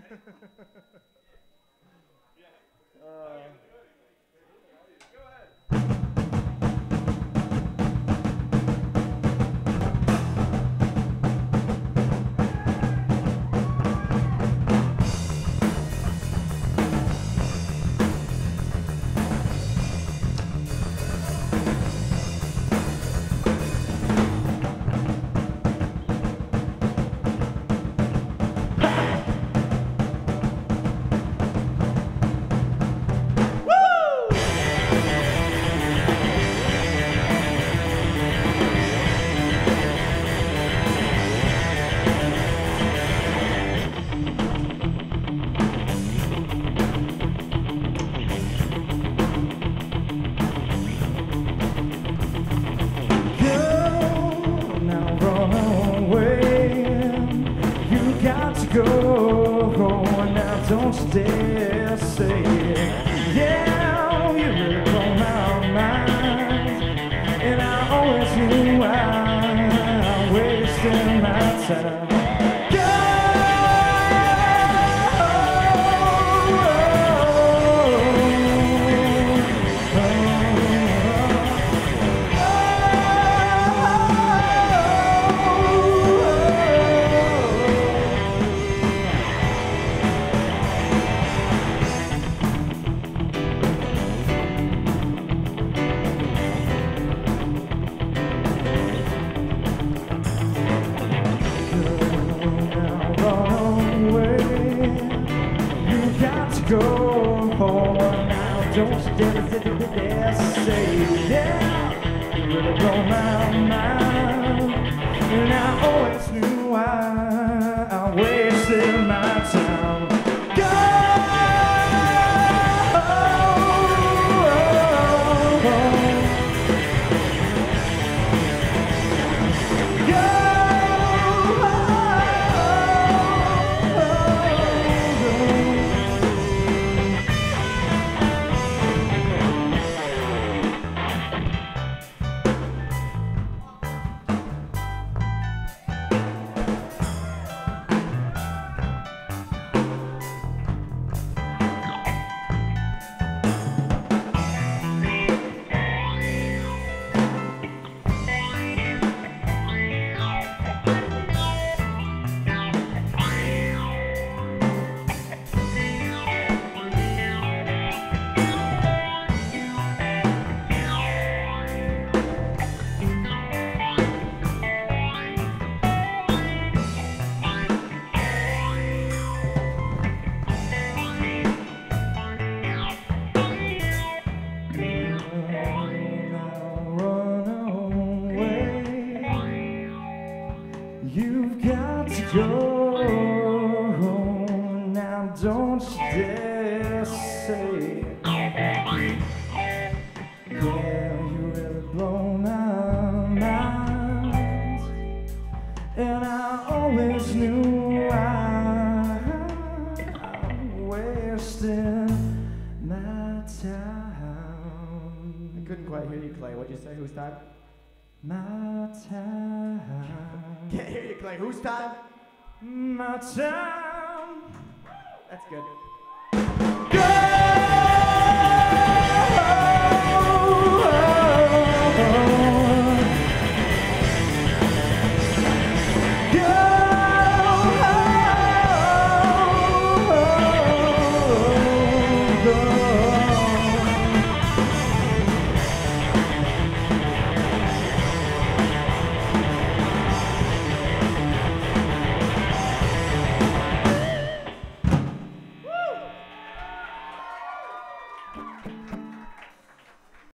Go now, don't you dare say it. Yeah, you really blow my mind, and I always knew I'm wasting my time. Go home now, don't you dare say yeah, you really blow my mind, and I always knew I wasted my time. You've got to go now, don't you dare say it. Yeah, you really blow my mind, and I always knew I'm wasting my time. I couldn't quite hear you, Clay. What'd you say? Whose time? My time. Can't hear you, Clay. Whose time? My time. That's good.